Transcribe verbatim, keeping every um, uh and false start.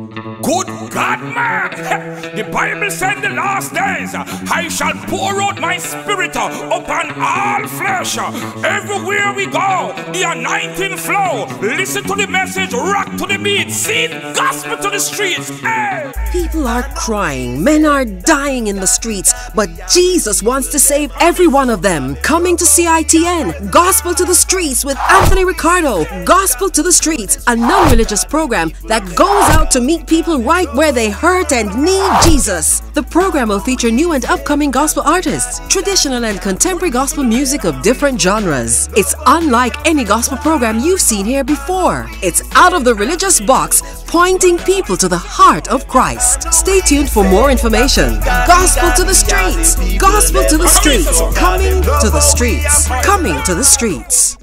Good God, man! The Bible said in the last days, I shall pour out my spirit upon all flesh. Everywhere we go, the anointing flow. Listen to the message, rock to the beat, sing gospel to the streets. Hey! People are crying, men are dying in the streets, but Jesus wants to save every one of them. Coming to C I T N, Gospel to the Streets with Anthony Ricardo. Gospel to the Streets, a non-religious program that goes out to meet people right where they hurt and need Jesus. The program will feature new and upcoming gospel artists, traditional and contemporary gospel music of different genres. It's unlike any gospel program you've seen here before. It's out of the religious box, pointing people to the heart of Christ. Stay tuned for more information. Gospel to the Streets, Gospel to the Streets, coming to the streets, coming to the streets.